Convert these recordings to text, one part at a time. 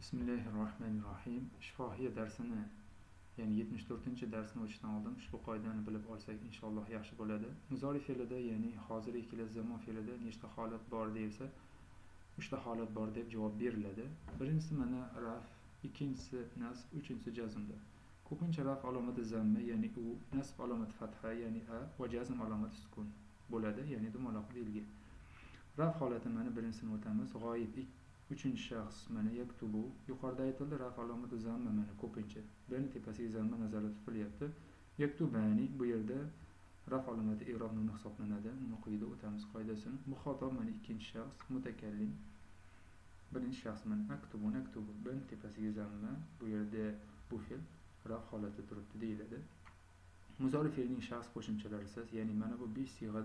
Bismillahirrohmanirrohim. Shifohiya darsini, ya'ni 74-chi darsni o'tishdan oldin ushbu qoidani bilib olsak inshaalloh yaxshi bo'ladi. Muzori fe'lida, ya'ni hozir ikkila zamon fe'lida nechta holat bor deyilsa, 3 ta holat bor deb javob beriladi. Birinchisi mana raf, ikkinchisi nasb, uchinchisi jazmda. Ko'pincha raf alomati zamma, ya'ni u, nasb alomati fatha, ya'ni a va jazm alomati sukun bo'ladi, ya'ni dumaloq belgi. Raf holati mana birinchisini o'tamiz. G'oyib uchinchi shaxs mana yaktubu. Yuqorida aytildi raf alomati zamma, mana ko'pincha birini tepasiga zamma nazarda tutilyapti. Yaktubani bu yerda raf alomati i'rob nun hisoblanadi. Uni quyida o'tamiz qoidasini. Muxotob mana ikkinchi shaxs, mutakallim birinchi shaxs mana aktubu naktubu, birini tepasiga zamma, bu yerda bu fe'l raf holatida turibdi deyiladi. Muzori fe'lining shaxs qo'shimchalari esa, ya'ni mana bu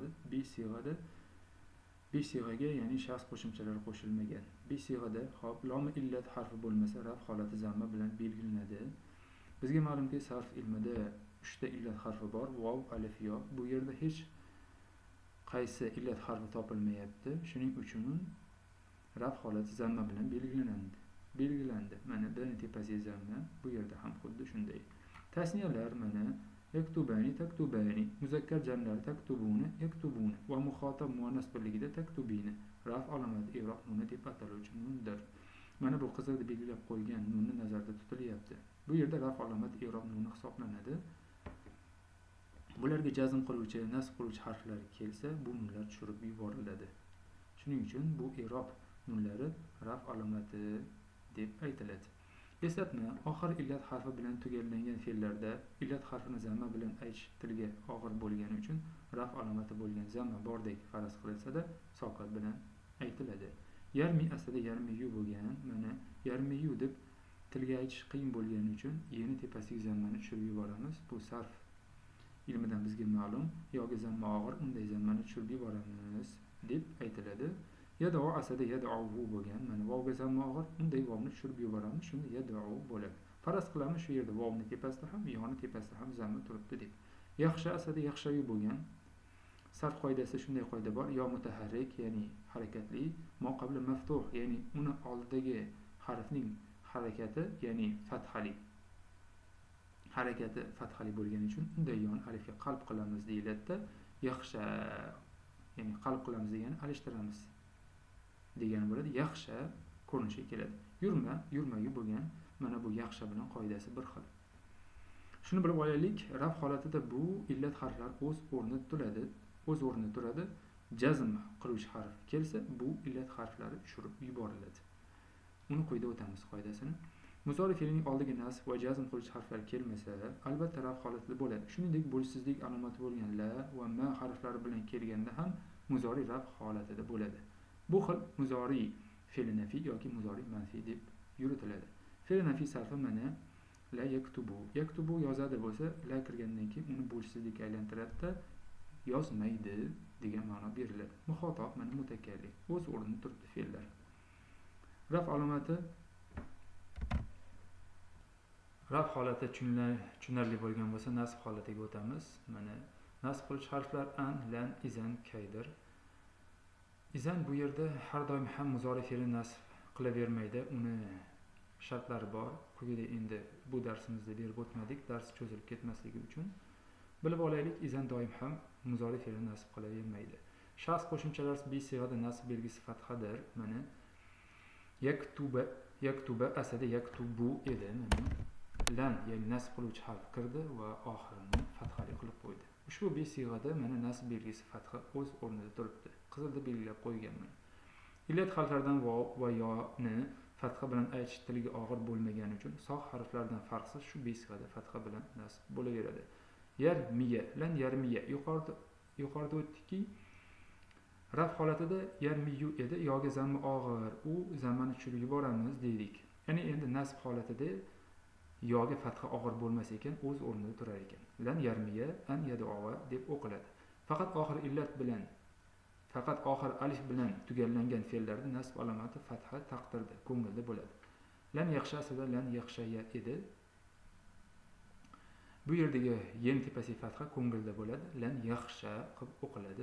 besh sig'aga ya'ni shaxs qo'shimchalari qo'shilmagan. Besh sig'ada hop lomi illat harfi bo'lmasa raf holati zamma bilan belgilanadi. Bizga ma'lumki sarf ilmida 3 ta illat harfi bor, vav, alif, yo. Bu yerda hech qaysi illat harfi topilmayapti. Shuning uchun raf holati zamma bilan belgilandi. Mana birini tepasiga zamma, bu yerda ham xuddi shunday. Tasniyalar mana yaktubani, taktubani, muzakkar jamlari taktubuni, yaktubuni va muxotab muannas birligida taktubini. Raf alomati i'rob nuni deb ataluvchi nundir. Mana bu qizilda belgilab qo'ygan nunni nazarda tutilyapti. Bu yerda raf alomati i'rob nuni hisoblanadi. Bularga jazm qiluvchi, nasb qiluvchi harflar kelsa, bu nunlar tushirib yuboriladi. Shuning uchun bu i'rob nunlari raf alomati deb aytiladi. Eslatma, oxir illat harfi bilan tugallangan fe'llarda illat harfini zamma bilan aytish tilga og'ir bo'lgani uchun raf alomati bo'lgan zamma bordek faraz qilinsa-da, sokat bilan aytiladi. Yarmi aslida yarmiyu bo'lgan, mana yarmiyu deb tilga aytish qiyin bo'lgani uchun yeni tepasiga zammani tushirib yuboramiz. Bu sarf ilmidan bizga ma'lum, yoki zamma og'ir, unday zammani tushirib yuboramiz deb aytiladi. Yad'u asada yad'uhu bo'lgan, mana vovga zamma og'ir, unday vovni tushirib yuboramiz, shunda yad'u bo'ladi. Faraz qilamiz shu yerda vovni tepasida ham, yoni tepasida ham zamma turibdi deb. Yaxshi asada yaxshayu bo'lgan. Sarf qoidasida shunday qoida bor, yo mutaharrik, ya'ni harakatli, mo qabla maftuh, ya'ni uni oldidagi harfning harakati, ya'ni fathali. Harakati fathali bo'lgani uchun unday yon alifga qalb qilamiz deyiladi-da. Yaxsha, ya'ni qalb qilamiz degani alishtiramiz degani bo'ladi. Yaxsha ko'rinishga keladi. Yurma, yurmayu bo'lgan. Mana bu yaxsha bilan qoidasi bir xil. Shuni bilib olaylik, raf holatida bu illat harflar o'z o'rnida turadi. Jazm qiluvchi harf kelsa, bu illat harflari tushirib yuboriladi. Uni quyida o'tamiz qoidasini. Muzori fe'lining oldiga nasb va jazm qiluvchi harflar kelmasa, albatta raf holatida bo'ladi. Shuningdek, bo'lishsizlik alomati bo'lgan la va ma harflari bilan kelganda ham muzori raf holatida bo'ladi. Bu xil muzori fe'li nafiy yoki muzori manfiy deb yuritiladi. Fe'li nafiy sarfi mana la yaktubu. Yaktubu yozadi bo'lsa, la kirgandan keyin uni bo'lishsizlikka aylantiradi-da, yozmaydi degan ma'no beriladi. Muxotob mana mutakallim, o'z o'rnida turibdi fe'llar. Raf alomati raf holati tushunarli bo'lgan bo'lsa, nasb holatiga o'tamiz. Mana nasb qiluvchi harflar an, lan, izan, kaydir. Izan bu yerda har doim ham muzori fe'li nasb qilavermaydi. Uni shartlari bor. Quyida endi bu darsimizda berib o'tmadik, dars cho'zilib ketmasligi uchun. Bilib olaylik, izan doim ham muzori fe'li nasb qilavermaydi. Shaxs qo'shimchalari bi sig'ada nasb belgisi fathadir. Mana yaktuba asada yaktubu edi. Mana lan, ya'ni nasb qiluvchi harf kirdi va oxirini fathali qilib qo'ydi. Ushbu bi sig'ada mana nasb belgisi fatha o'z o'rnida turibdi. Qizilda belgilab qo'yganman. Illat harflardan vav va yoni fatha bilan aytish tiliga og'ir bo'lmagani uchun sog' harflardan farqsiz shu bi sig'ada fatha bilan nasb bo'laveradi. Yarmiya, lan yarmiya. Yuqorida o'tdikki, raf holatida yarmiyu edi, yoki zamma og'ir, u zammani tushirib yuboramiz dedik. Ya'ni endi nasb holatida yoga fatha og'ir bo'lmas ekan, o'z o'rnida turar ekan. Lan yarmiya an yad'uva deb o'qiladi. Faqat oxir alif bilan tugallangan fe'llarda nasb alomati fatha taqdirda, ko'ngilda bo'ladi. Lan yaxsha asada lan yaxshaya edi. Bu yerdagi yen tepasi fatha ko'ngilda bo'ladi. Lan yaxsha qilib o'qiladi.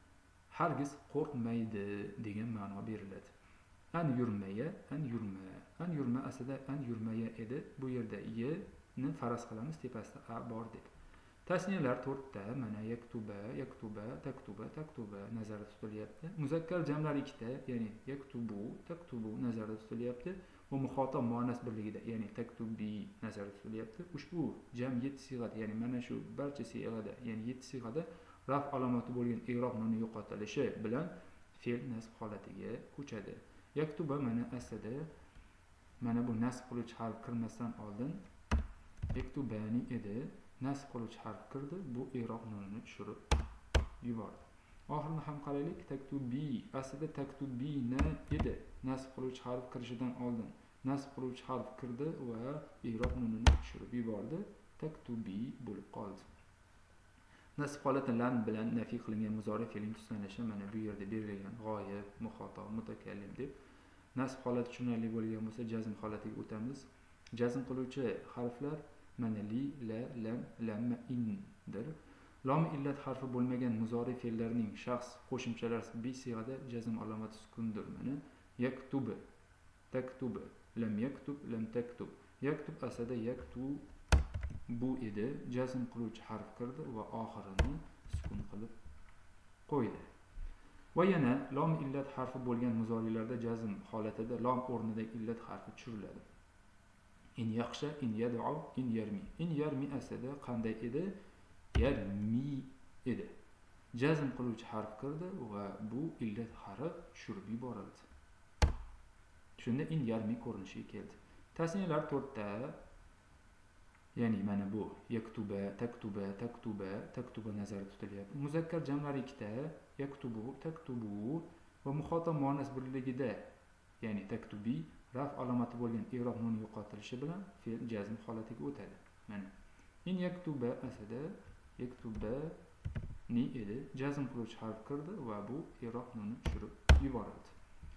Hargiz qo'rqmaydi degan ma'no beriladi. An yurmaya, an yurma. an yurma aslida an yurmaya edi. Bu yerda y ni faraz qilamiz, tepasida a bor deb. Tasniyalar 4 ta, mana yaktuba, yaktuba, taktuba, taktuba nazarda tutilyapti. Muzakkar jamlar 2 ta, ya'ni yaktubu, taktubu nazarda tutilyapti. Bu muxotab muannas birligida, ya'ni taktubi nazarda tutilyapti. Ushbu jam 7 siyg'ada, ya'ni mana shu barcha siyg'ada, ya'ni 7 siyg'ada raf alomati bo'lgan i'rob nuni yo'qotilishi bilan fe'l nasb holatiga ko'chadi. Yaktuba mana aslida mana bu nasb qiluvchi harf kirmasdan oldin yaktubani edi. Nasb qiluvchi harf kirdi, bu i'rob nunini tushirib yubordi. Oxirini ham qaraylik. Taktubi aslida taktubina edi. Nasb qiluvchi harf kirishidan oldin nasb qiluvchi harf kirdi va i'rob nunini tushirib yubordi. Taktubi bo'lib qoldi. Nasb holati lam bilan nafiy qilingan muzori fe'ling tuslanishi mana bu yerda berilgan g'oyib, muxotab, mutakallim deb. Nasb holati tushunarli bo'lgan bo'lsa, jazm holatiga o'tamiz. Jazm qiluvchi harflar mana li, la, lam, lamma, indir. Lom illat harfi bo'lmagan muzori fe'llarning shaxs qo'shimchalari bi siyg'ada jazm alomati sukundir. Mana yaktub, taktub, lam yaktub, lam taktub. Yaktub aslida yaktub bu edi. Jazm qiluvchi harf kirdi va oxirini sukun qilib qo'ydi. Va yana lom illat harfi bo'lgan muzorilarda jazm holatida lom o'rnida illat harfi tushiriladi. In yaxsha, in yad'u, in yarmi. In yarmi aslida qanday edi? Yarmi edi. Jazm qiluvchi harf kirdi va bu illat harfi tushirib yuborildi. Shunda in yarmi ko'rinishiga keldi. Tasniyalar 4 ta, ya'ni mana bu yaktuba, taktuba, taktuba, taktuba nazarda tutilyapti. Muzakkar jamlar 2 ta, yaktubu, taktubu va muxotab muannas birligida, ya'ni taktubi raf alomati bo'lgan i'rob nuni yo'qotilishi bilan fe'l jazm holatiga o'tadi. Mana in yaktuba aslida yaktuba ni edi. Jazm qiluvchi harf kirdi va bu i'rob nuni tushirib yuborildi.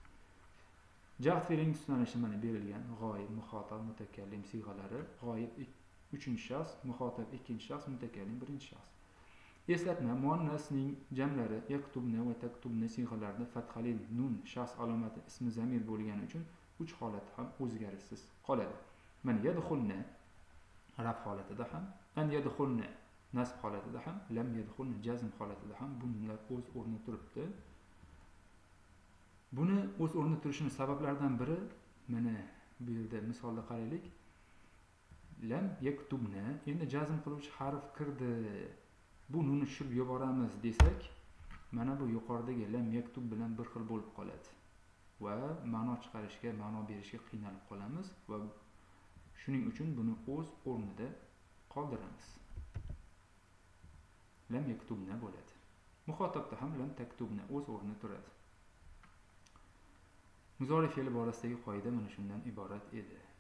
Jahd fe'ling tuslanishi mana berilgan g'oyib, muxotab, mutakallim siyg'alari. G'oyib 3-shaxs, muxotab 2-shaxs, mutakallim 1-shaxs. Eslatma: muannasning jamlari yaktubna va taktubna siyg'alarida fathali nun shaxs alomati ismi zamir bo'lgani uchun 3 holat ham o'zgarishsiz qoladi. Mana yadkhulna raf holatida ham, an yadkhulna nasb holatida ham, lam yadkhulna jazm holatida ham bunlar o'z o'rnida turibdi. Buni o'z o'rnida turishining sabablaridan biri mana bu yerda misolda qaraylik. Lam yaktubna, endi jazm qiluvchi harf kirdi. Bu nuni tushirib yuboramiz desak, mana bu yuqoridagi lam yaktub bilan bir xil bo'lib qoladi va ma'no chiqarishga, ma'no berishga qiynalib qolamiz va shuning uchun buni o'z o'rnida qoldiramiz. Lam yaktubna bo'ladi. Muxotobda ham lam taktubna o'z o'rnida turadi. Muzori fe'li borasidagi qoida mana shundan iborat edi.